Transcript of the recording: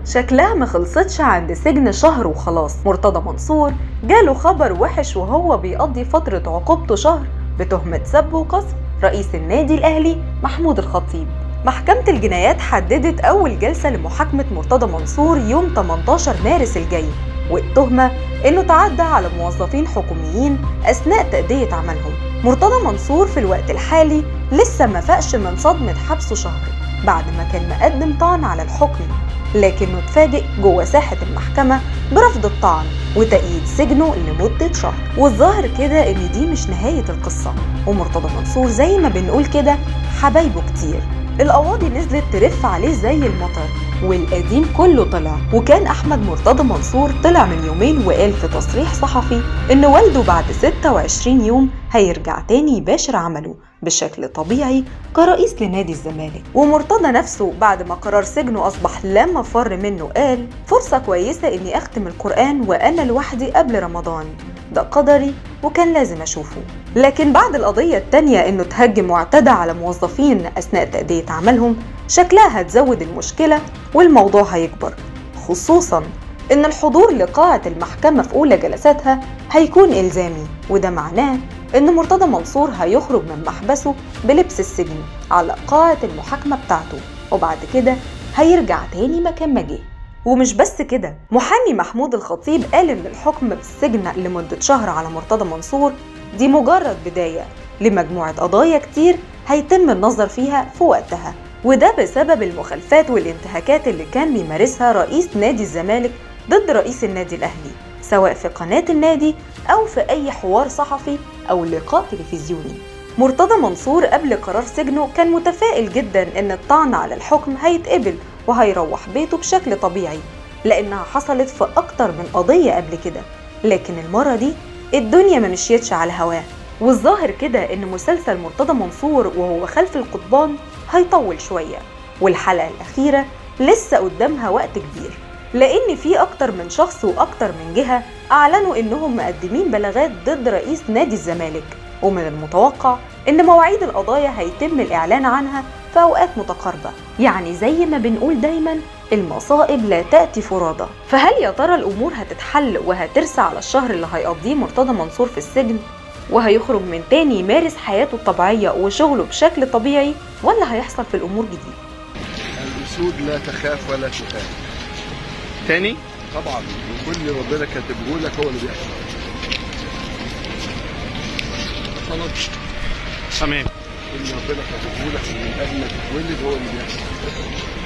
شكلها ما خلصتش عند سجن شهر وخلاص. مرتضى منصور جاله خبر وحش وهو بيقضي فترة عقوبته شهر بتهمة سب وقذف رئيس النادي الأهلي محمود الخطيب. محكمة الجنايات حددت أول جلسة لمحاكمة مرتضى منصور يوم 18 مارس الجاي، والتهمة إنه تعدى على موظفين حكوميين أثناء تأدية عملهم. مرتضى منصور في الوقت الحالي لسه ما فاقش من صدمة حبسه شهر بعد ما كان مقدم طعن على الحكم، لكنه اتفاجئ جوه ساحة المحكمة برفض الطعن وتأييد سجنه لمدة شهر. والظاهر كده إن دي مش نهاية القصة، ومرتضى منصور زي ما بنقول كده حبايبه كتير. القواضي نزلت ترف عليه زي المطر والقديم كله طلع. وكان أحمد مرتضى منصور طلع من يومين وقال في تصريح صحفي إن والده بعد 26 يوم هيرجع تاني يباشر عمله بشكل طبيعي كرئيس لنادي الزمالك. ومرتضى نفسه بعد ما قرار سجنه أصبح لا مفر منه قال: فرصة كويسة إني أختم القرآن وأنا لوحدي قبل رمضان، ده قدري وكان لازم أشوفه. لكن بعد القضية التانية إنه تهجم واعتدى على موظفين أثناء تأدية عملهم، شكلها هتزود المشكلة والموضوع هيكبر، خصوصاً إن الحضور لقاعة المحكمة في أولى جلساتها هيكون إلزامي، وده معناه إن مرتضى منصور هيخرج من محبسه بلبس السجن على قاعة المحاكمة بتاعته، وبعد كده هيرجع تاني مكان ما جه. ومش بس كده، محامي محمود الخطيب قال إن الحكم بالسجن لمدة شهر على مرتضى منصور دي مجرد بداية لمجموعة قضايا كتير هيتم النظر فيها في وقتها، وده بسبب المخالفات والانتهاكات اللي كان بيمارسها رئيس نادي الزمالك ضد رئيس النادي الأهلي، سواء في قناة النادي أو في أي حوار صحفي أو لقاء تلفزيوني. مرتضى منصور قبل قرار سجنه كان متفائل جدا إن الطعن على الحكم هيتقبل وهيروح بيته بشكل طبيعي، لأنها حصلت في أكتر من قضية قبل كده، لكن المرة دي الدنيا ما مشيتش على هواه. والظاهر كده إن مسلسل مرتضى منصور وهو خلف القضبان هيطول شوية، والحلقة الأخيرة لسه قدامها وقت كبير، لأن في أكتر من شخص وأكتر من جهة أعلنوا إنهم مقدمين بلاغات ضد رئيس نادي الزمالك، ومن المتوقع إن مواعيد القضايا هيتم الإعلان عنها في أوقات متقاربة. يعني زي ما بنقول دايما المصائب لا تأتي فرادى. فهل يا ترى الأمور هتتحل وهترسى على الشهر اللي هيقضيه مرتضى منصور في السجن وهيخرج من تاني يمارس حياته الطبيعية وشغله بشكل طبيعي، ولا هيحصل في الأمور جديد؟ الأسود لا تخاف ولا تخاف. تاني؟ طبعا وكل اللي ربنا كاتبه لك هو اللي بيحصل. خلاص تمام. كل اللي ربنا كاتبه لك من قبل ما تتولد هو اللي بيحصل.